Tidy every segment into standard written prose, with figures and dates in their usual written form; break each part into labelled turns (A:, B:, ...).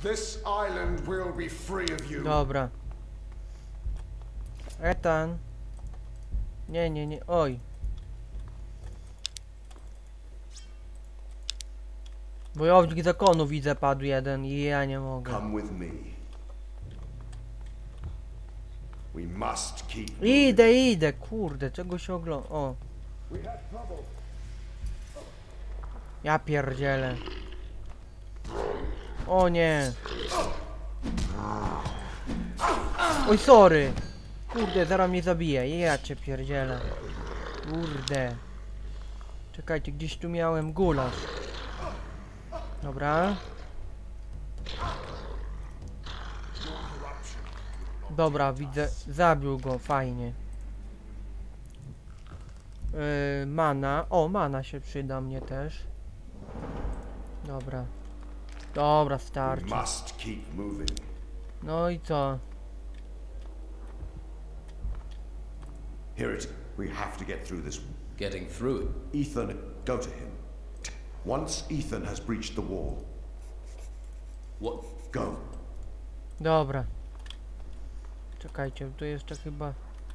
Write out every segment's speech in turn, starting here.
A: This island will be free of you.
B: Dobra. Ethan. Nie. Oj. Wojownik zakonu widzę, padł jeden i ja nie mogę.
A: Come with me. We must keep
B: Idę, kurde, czego się ogląda? O. Ja pierdzielę. O nie. Oj, sorry. Kurde, zaraz mnie zabije. Ja cię pierdzielę. Kurde. Czekajcie, gdzieś tu miałem gulasz. Dobra. Dobra, widzę. Zabił go, fajnie. Mana. O, mana się przyda mnie też. Dobra. Dobra, starczy. No i co?
A: Here it. We have to get through this.
C: Getting through it?
A: Ethan, go to him. Once Ethan has breached the wall.
C: What?
A: Go.
B: Dobra. Czekajcie, tu jeszcze chyba...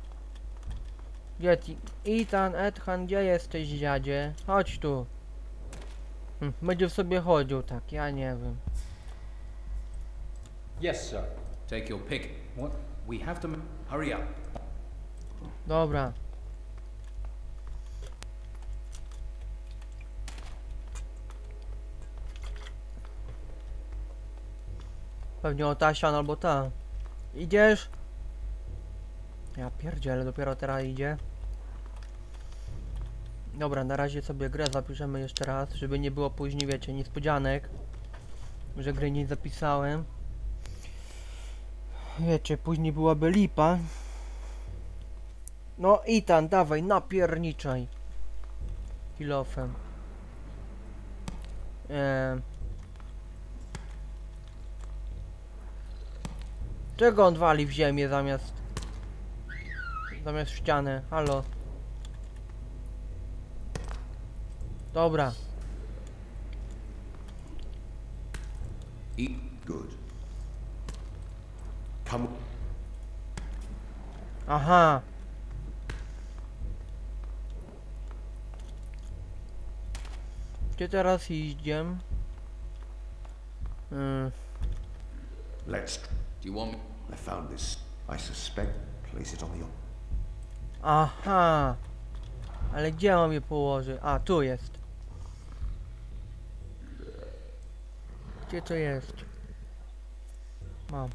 B: Yeti. Ethan, gdzie jesteś, dziadzie? Chodź tu. Będzie sobie chodził tak, ja nie wiem.
C: Yes, sir. Take your pick. What? We have to... Hurry up.
B: Dobra. Pewnie o ta ściana albo ta. Idziesz? Ja pierdzielę, dopiero teraz idzie. Dobra, na razie sobie grę zapiszemy jeszcze raz, żeby nie było później, wiecie, niespodzianek, że gry nie zapisałem. Wiecie, później byłaby lipa. No Ethan, dawaj, napierniczaj. Kilofem. Czego on wali w ziemię zamiast w ścianę? Halo. Dobra.
A: Good. Come.
B: Aha. Gdzie teraz idziemy?
A: Let's.
C: Do you want me?
A: I found this. I suspect. Place it on the.
B: Aha. Ale gdzie mam je położyć? A, tu jest. Gdzie to jest? Mam.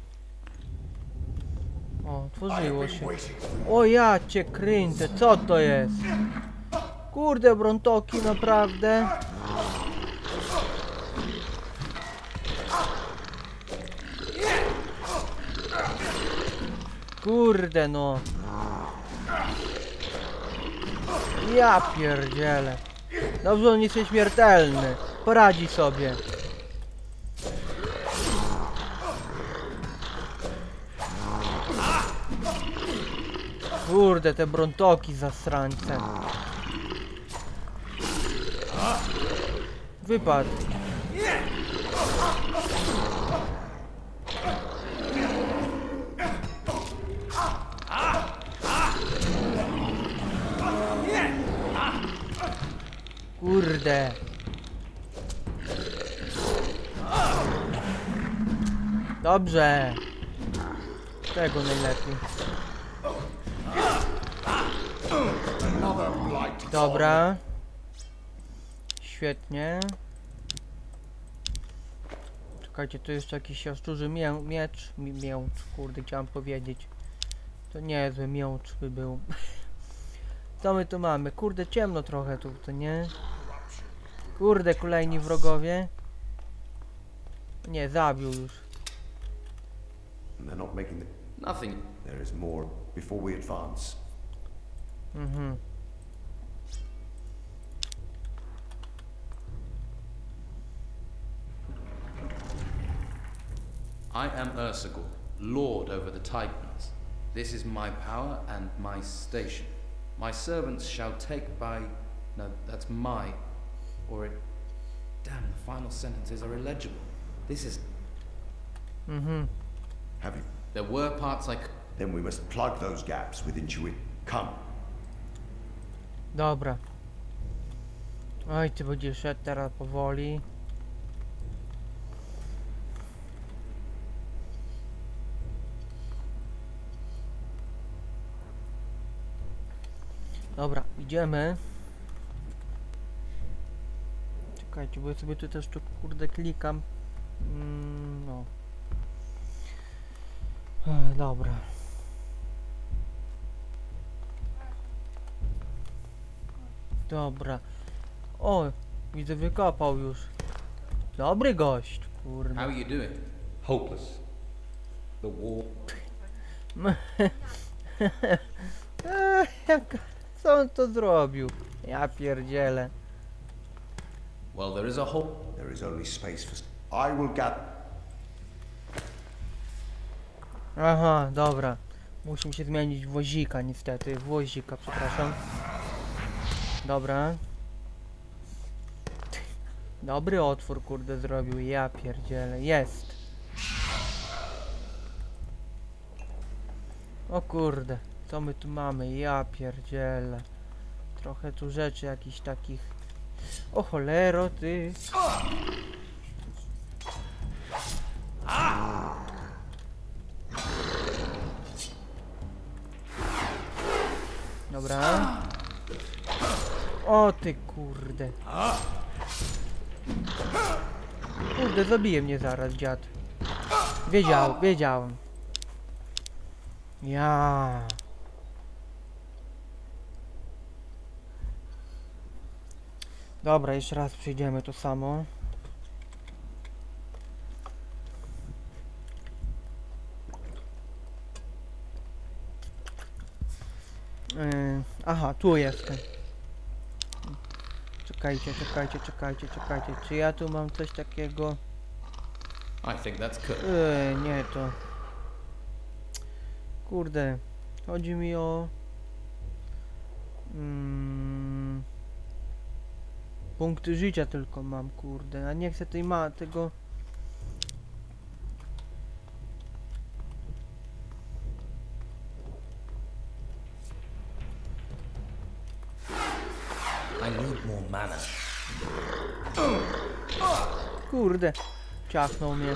B: O, otworzyło się. O ja cię kręcę, co to jest? Kurde, brontoki, naprawdę? Kurde no. Ja pierdzielę. Dobrze, on jest nieśmiertelny. Poradzi sobie. Kurde, te brontoki zasrańce. Wypadł. Kurde. Dobrze. Tego najlepiej. Dobra. Świetnie. Czekajcie, tu jeszcze jakiś jaszczurzy miecz. Mięcz, kurde, chciałem powiedzieć. To niezły miącz by był. Co my tu mamy? Kurde, ciemno trochę tu, to nie? Kurde, kolejni wrogowie. Nie, zabił już.
A: They're not making the.
C: Nothing.
A: There is more before we advance.
C: I am Ursagor, lord over the Titans. This is my power and my station. My servants shall take by... No, that's my... Or it... Damn, the final sentences are illegible. This is...
B: Mhm.
A: Have you?
C: There were parts I
A: Then we must plug those gaps with intuit. Come.
B: Dobra. Oj, ty będziesz szedł teraz powoli. Dobra, idziemy. Czekajcie, bo ja sobie tu też tu kurde klikam. No. Dobra. Dobra. O, widzę wykopał już. Dobry gość,
C: How
B: kurde.
C: are you doing?
D: Hopeless. The war.
B: Co on to zrobił? Ja pierdzielę.
C: Well, there is a hole.
A: There is only space for. I will gather.
B: Aha, dobra. Musimy się zmienić w wozika niestety. Wozika, przepraszam. Dobra. Dobry otwór kurde zrobił, ja pierdzielę. Jest. O kurde, co my tu mamy? Ja pierdzielę. Trochę tu rzeczy jakichś takich. O cholero ty. Dobra. O ty kurde. Kurde, zabije mnie zaraz dziad. Wiedziałem. Ja. Dobra, jeszcze raz przejdziemy to samo. Aha, tu jestem. Czekajcie. Czy ja tu mam coś takiego?
C: I think that's cooked.
B: Nie to. Kurde. Chodzi mi o... punkty życia tylko mam, kurde. A nie chcę tej tego...
D: I need more mana.
B: Kurde. Ciachnął mnie.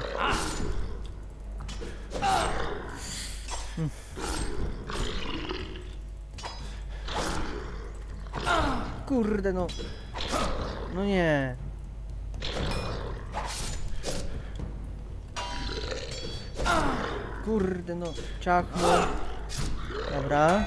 B: Kurde no. No nie. Kurde no. Ciachnął. Dobra.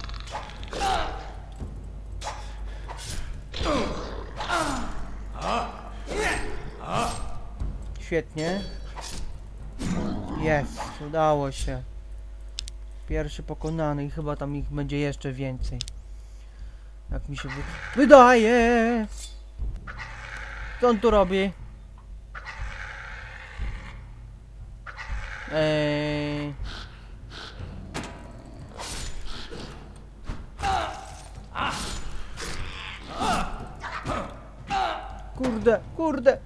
B: Świetnie. Jest, udało się. Pierwszy pokonany i chyba tam ich będzie jeszcze więcej. Jak mi się wydaje. Co on tu robi? Kurde. Kurde.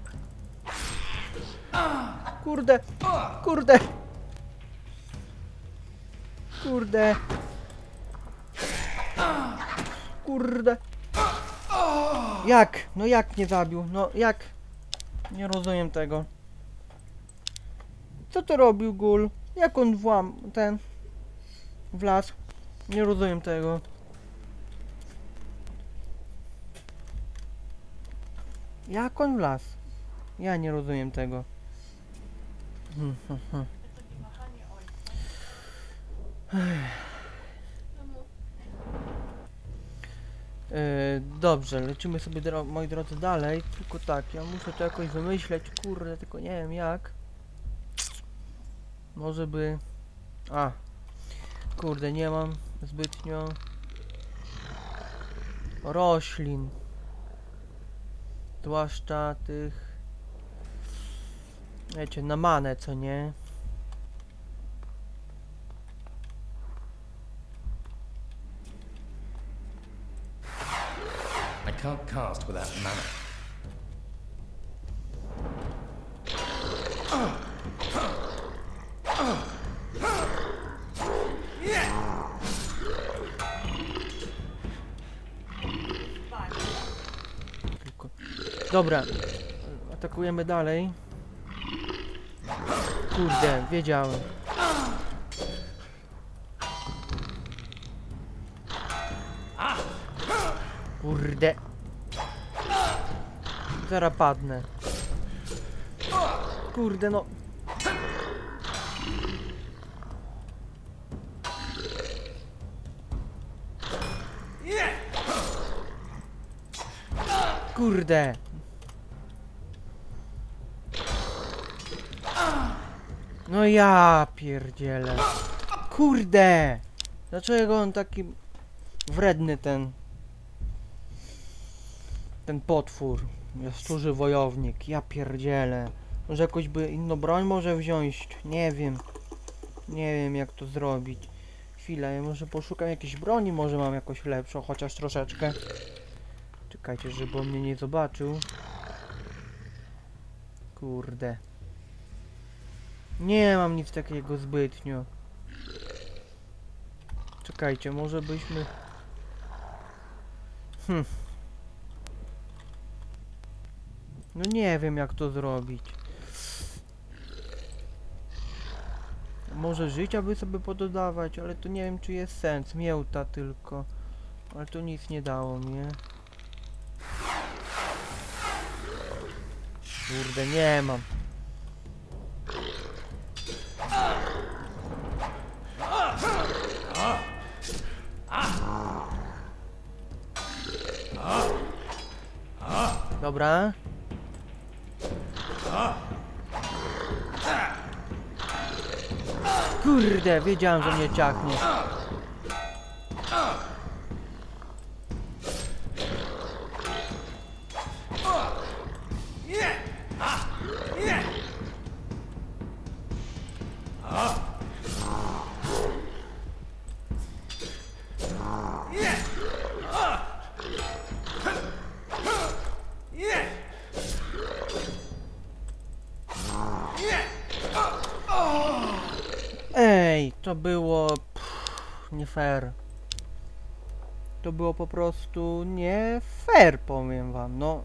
B: Jak? No jak nie zabił? No jak? Nie rozumiem tego. Co to robił Gul? Jak on wlazł? Nie rozumiem tego. Jak on wlazł? Ja nie rozumiem tego. Dobrze, lecimy sobie, moi drodzy, dalej. Tylko tak, ja muszę to jakoś wymyśleć, kurde, tylko nie wiem jak. Może by... kurde, nie mam zbytnio roślin. Zwłaszcza tych... wiecie, na manę, co nie?
D: I can't cast without mana.
B: Dobra. Atakujemy dalej. Kurde, wiedziałem. Kurde. Zaraz padnę. Kurde no. Kurde. No ja pierdzielę. Kurde. Dlaczego on taki wredny ten potwór? Jest duży wojownik. Ja pierdzielę. Może jakąś by inną broń może wziąć? Nie wiem. Nie wiem jak to zrobić. Chwilę, ja może poszukam jakiejś broni, może mam jakąś lepszą, chociaż troszeczkę. Czekajcie, żeby on mnie nie zobaczył. Kurde. Nie mam nic takiego zbytnio. Czekajcie, może byśmy... No nie wiem jak to zrobić. Może życia by sobie pododawać, ale to nie wiem czy jest sens. Mięta tylko. Ale to nic nie dało mi. Kurde, nie mam. Dobra. Kurde, wiedziałem, że mnie ciachnie. Ej, to było nie fair. To było po prostu nie fair, powiem wam, no.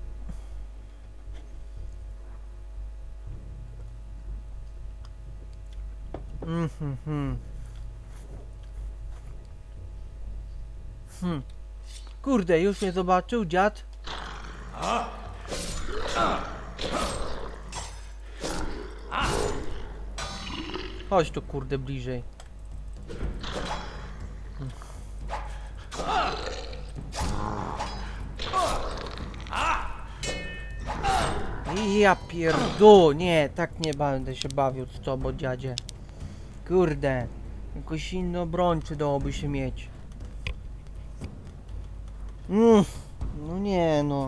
B: Kurde, już mnie zobaczył dziad. Chodź tu kurde bliżej. Ja pierdu, nie, tak nie będę się bawił z tobą, dziadzie. Kurde, jakąś inną broń przydałoby się mieć. No nie no.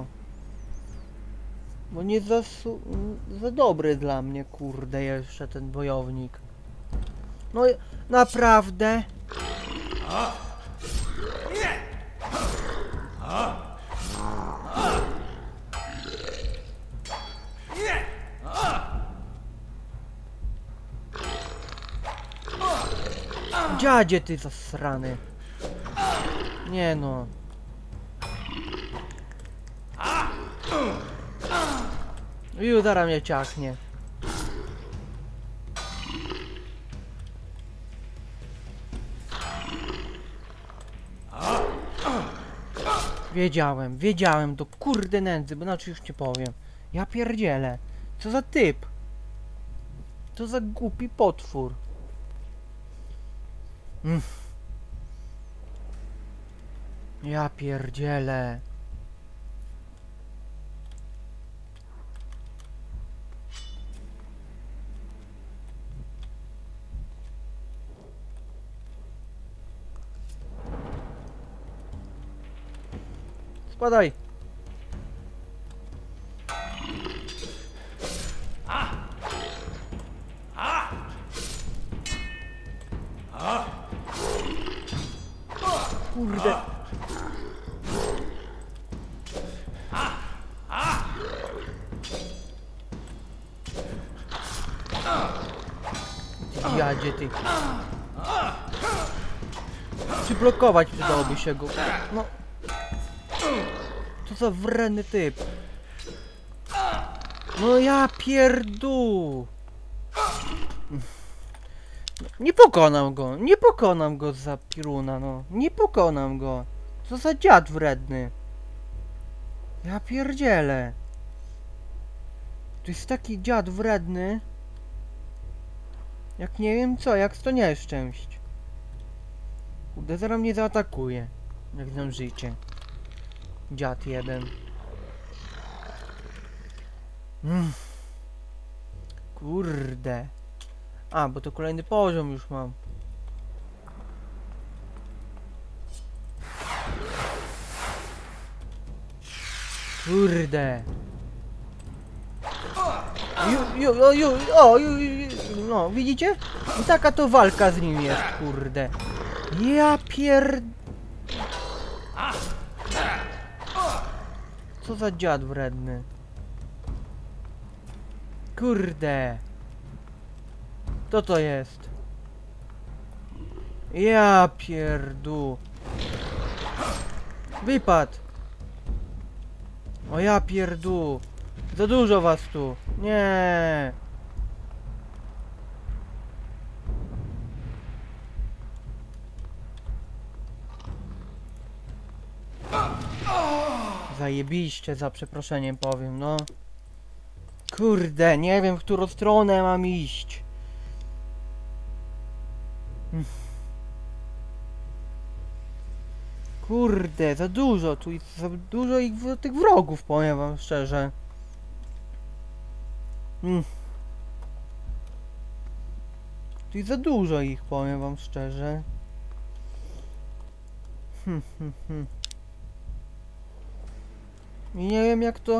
B: Bo nie za dobry dla mnie, kurde, jeszcze ten wojownik. No naprawdę? Dziadzie ty zasrany. Nie no. Już zaraz mnie ciachnie. Wiedziałem do kurde nędzy, bo inaczej już nie powiem. Ja pierdzielę. Co za typ? Co za głupi potwór. Ja pierdzielę. Spadaj. Kurde. Jadzie ty. Przyblokować przydałoby się go. No. Co za wredny typ. No ja pierdół! Nie pokonam go! Nie pokonam go za piruna, no! Nie pokonam go! Co za dziad wredny! Ja pierdzielę! To jest taki dziad wredny, jak nie wiem co, jak to nieszczęść. Kurde, zaraz mnie zaatakuje. Jak znam życie. Dziad jeden. Kurde. A, bo to kolejny poziom już mam. Kurde. No, widzicie? I taka to walka z nim jest, kurde. Ja Co za dziad wredny. Kurde. Co to jest? Ja pierdół. Wypadł. O ja pierdół. Za dużo was tu. Nie. Zajebiście, za przeproszeniem powiem, no. Kurde, nie wiem, w którą stronę mam iść. Kurde, za dużo tu jest, za dużo tych wrogów, powiem wam szczerze. Tu jest za dużo ich, powiem wam szczerze. I nie wiem jak to...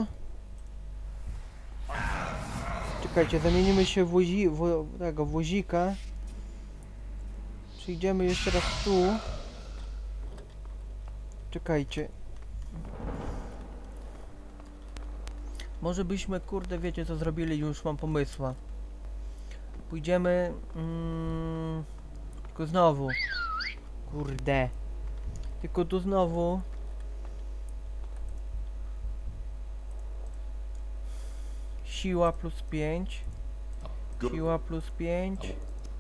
B: Czekajcie, zamienimy się w tego wozika. Przyjdziemy jeszcze raz tu. Czekajcie. Może byśmy, kurde, wiecie co zrobili, już mam pomysła. Pójdziemy... tylko znowu. Kurde. Tylko tu znowu. Siła plus 5. Siła plus 5.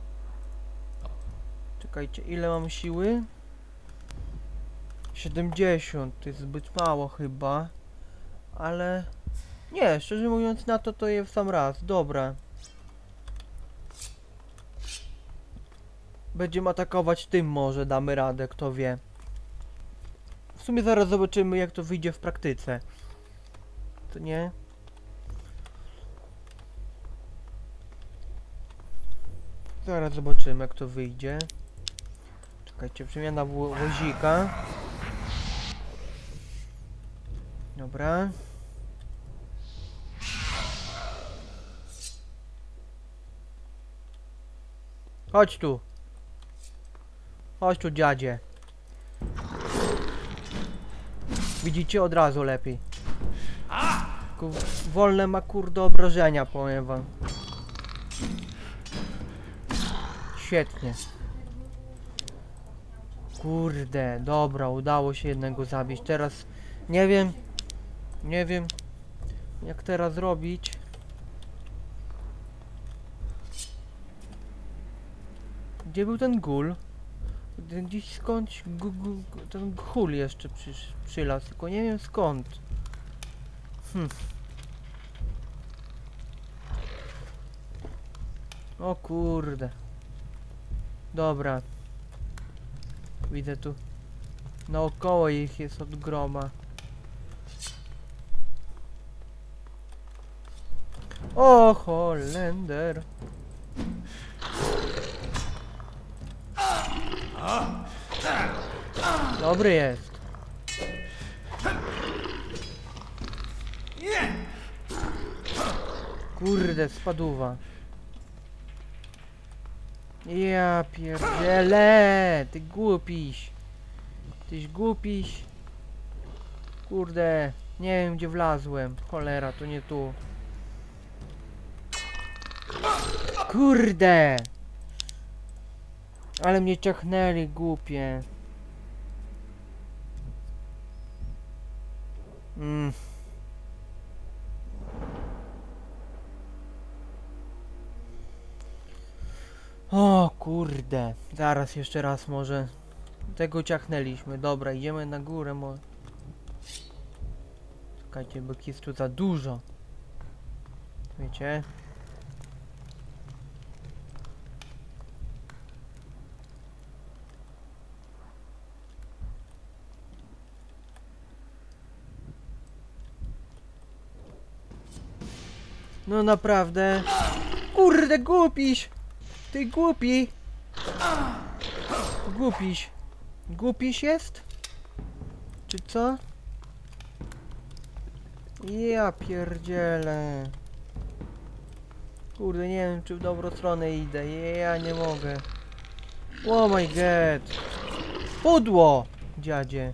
B: Czekajcie, ile mam siły? 70, to jest zbyt mało chyba. Ale... Nie, szczerze mówiąc na to je w sam raz, dobra. Będziemy atakować tym może, damy radę, kto wie. W sumie zaraz zobaczymy jak to wyjdzie w praktyce. To nie? Zaraz zobaczymy jak to wyjdzie. Czekajcie, przemiana wozika. Dobra. Chodź tu. Chodź tu, dziadzie. Widzicie? Od razu lepiej. Tylko wolne ma kurde obrażenia, powiem wam. Świetnie. Kurde, dobra, udało się jednego zabić. Teraz nie wiem jak teraz zrobić. Gdzie był ten gul? Gdzieś skądś ten gul jeszcze przylazł, tylko nie wiem skąd. O kurde. Dobra. Widzę tu. Naokoło ich jest od groma. O Holender. Dobry jest. Kurde, spaduwa. Ja pierdzielę, ty głupiś. Tyś głupiś. Kurde, nie wiem gdzie wlazłem. Cholera, to nie tu. Kurde. Ale mnie ciachnęli, głupie. O kurde, zaraz jeszcze raz może. Tego ciachnęliśmy, dobra, idziemy na górę Czekajcie, bo jest tu za dużo. Wiecie? No naprawdę. Kurde, głupiś! Ty głupi! Głupiś. Głupiś jest? Czy co? Ja pierdzielę. Kurde, nie wiem czy w dobrą stronę idę. Ja nie mogę. Oh my god. Pudło! Dziadzie.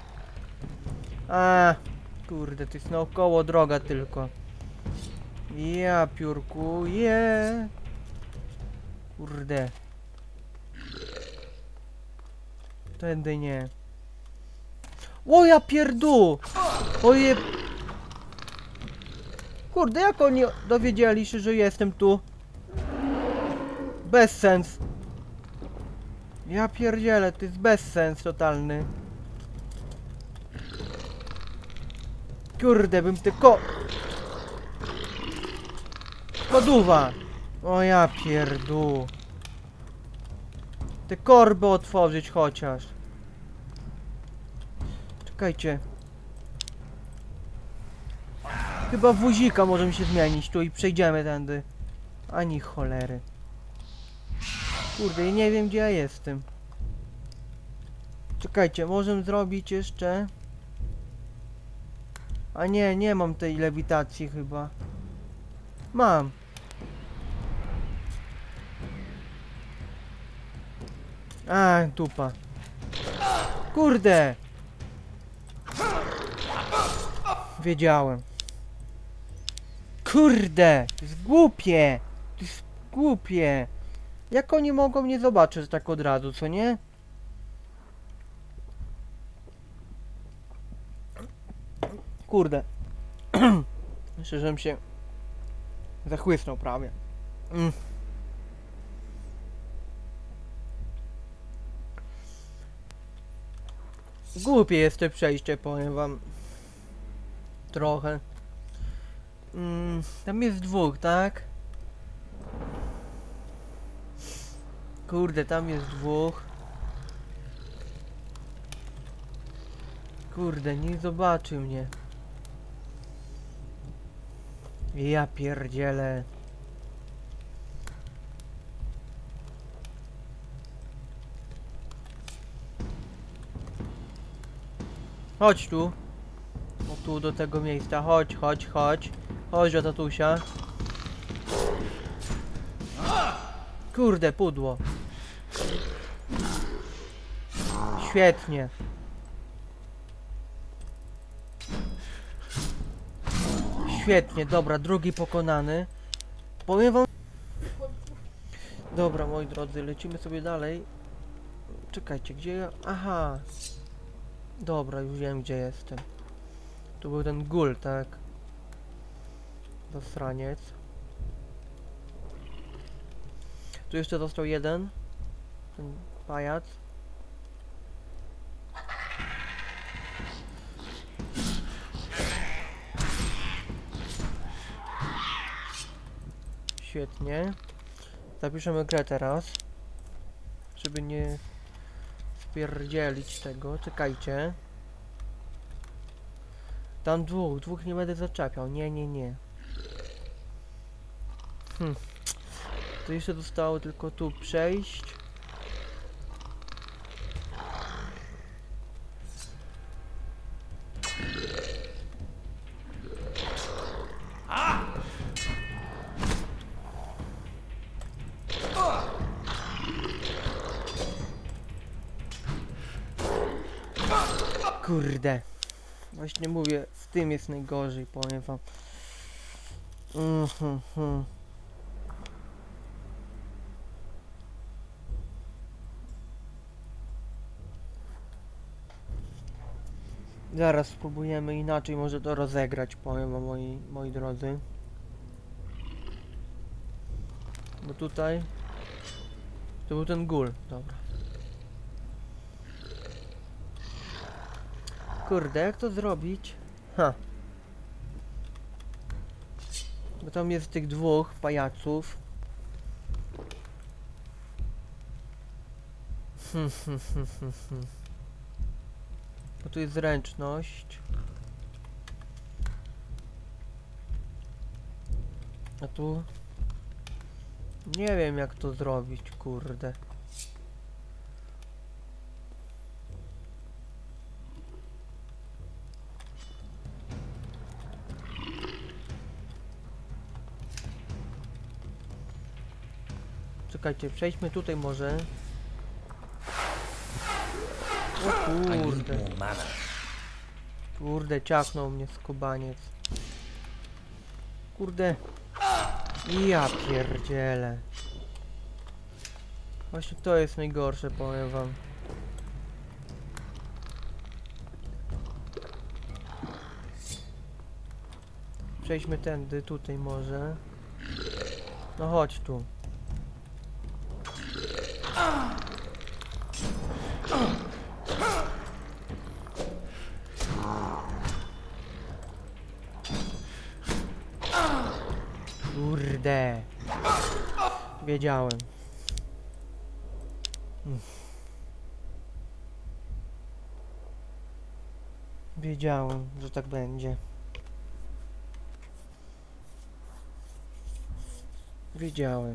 B: A, kurde, to jest naokoło droga tylko. Ja piórku, je. Kurde. Tędy nie. O ja pierdół! Oje. Kurde, jak oni dowiedzieli się, że jestem tu? Bez sens. Ja pierdzielę, to jest bezsens totalny. Kurde, bym tylko... Spoduwa! O ja pierdół. Te korby otworzyć chociaż. Czekajcie. Chyba wózika możemy się zmienić tu i przejdziemy tędy. Ani cholery. Kurde, nie wiem gdzie ja jestem. Czekajcie, możemy zrobić jeszcze... A nie, nie mam tej lewitacji chyba. Mam. A, dupa. Kurde! Wiedziałem. Kurde! To jest głupie! To jest głupie! Jak oni mogą mnie zobaczyć tak od razu, co nie? Kurde. Myślę, żebym się zachłysnął prawie. Głupie jest to przejście, powiem wam. Trochę. Tam jest dwóch, tak? Kurde, tam jest dwóch. Kurde, nie zobaczył mnie. Ja pierdzielę. Chodź tu. O tu do tego miejsca. Chodź, chodź, chodź. Chodź do tatusia. Kurde, pudło. Świetnie. Świetnie, dobra, drugi pokonany. Powiem wam... Dobra, moi drodzy, lecimy sobie dalej. Czekajcie, gdzie ja... Aha. Dobra, już wiem gdzie jestem. Tu był ten gul, tak? Zasraniec. Tu jeszcze został jeden. Ten pajac. Świetnie. Zapiszemy grę teraz. Żeby nie spierdzielić tego. Czekajcie. Tam dwóch nie będę zaczepiał. Nie, nie, nie. To jeszcze zostało tylko tu przejść. Kurde. Właśnie mówię, z tym jest najgorzej, powiem wam. Zaraz spróbujemy inaczej może to rozegrać, powiem wam, moi drodzy. Bo tutaj To był ten gul, dobra. Kurde, jak to zrobić? Ha. Bo tam jest tych dwóch pajaców. Bo tu jest zręczność. A tu... Nie wiem jak to zrobić, kurde. Czekajcie, przejdźmy tutaj może. O
D: I need
B: kurde.
D: more mana.
B: Kurde, ciachnął mnie skubaniec. Kurde. Ja pierdzielę. Właśnie to jest najgorsze, powiem wam. Przejdźmy tędy, tutaj może. No chodź tu. Kurde. Wiedziałem. Wiedziałem, że tak będzie. Wiedziałem.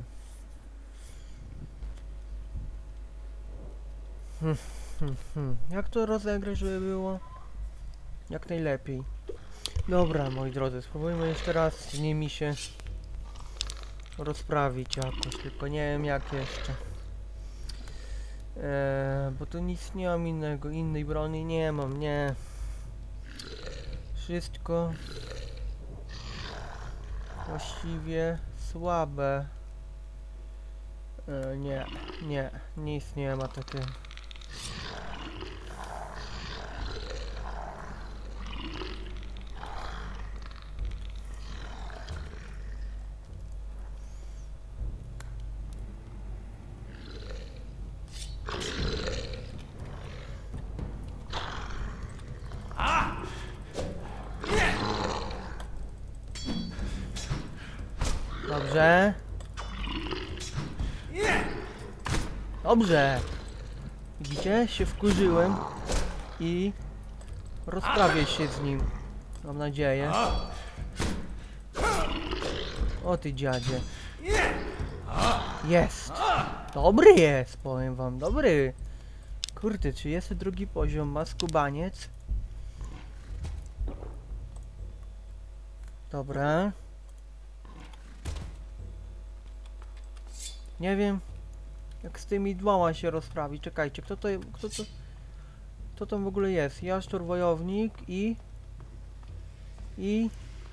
B: Jak to rozegrać, żeby było jak najlepiej? Dobra, moi drodzy, spróbujmy jeszcze raz z nimi się rozprawić jakoś, tylko nie wiem jak jeszcze. Bo tu nic nie mam innego, innej broni nie mam, nie. Wszystko właściwie słabe. Nie, nic nie ma takiego. Dobrze. Dobrze. Widzicie? Się wkurzyłem i rozprawię się z nim. Mam nadzieję. O ty dziadzie. Jest. Dobry jest, powiem wam. Dobry. Kurde, 32 poziom ma skubaniec. Dobra. Nie wiem jak z tymi dwoma się rozprawi. Czekajcie, kto to w ogóle jest? Jaszczur, wojownik i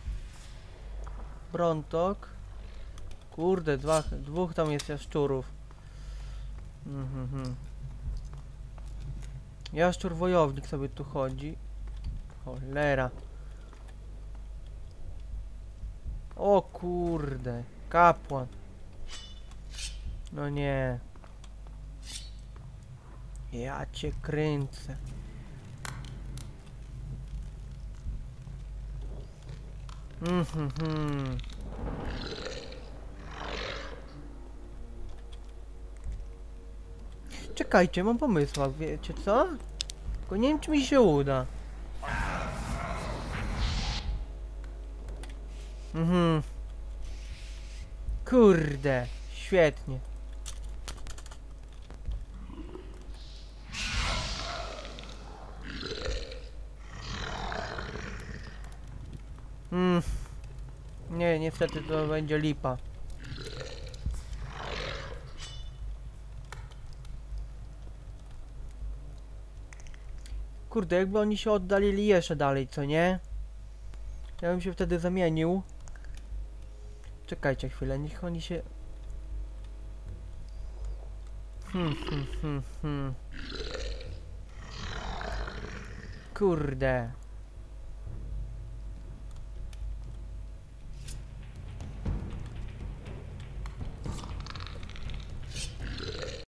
B: Brontok. Kurde, dwóch tam jest jaszczurów. Jaszczur, wojownik sobie tu chodzi. Cholera. O kurde, kapłan. No nie. Ja cię kręcę. Czekajcie, mam pomysł, wiecie co? Tylko nie wiem czy mi się uda. Kurde, świetnie. Nie, niestety to będzie lipa. Kurde, jakby oni się oddalili jeszcze dalej, co nie? Ja bym się wtedy zamienił. Czekajcie chwilę, niech oni się... Kurde.